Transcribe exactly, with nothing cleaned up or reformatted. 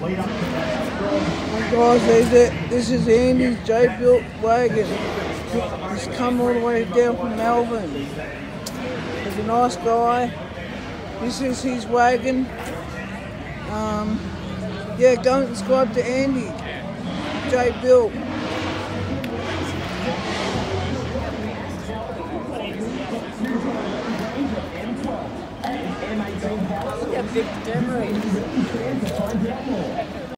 Guys, these are, this is Andy's J-built wagon. He's come all the way down from Melbourne. He's a nice guy. This is his wagon. Um, yeah, go and subscribe to Andy J-built. Look how big the demo is.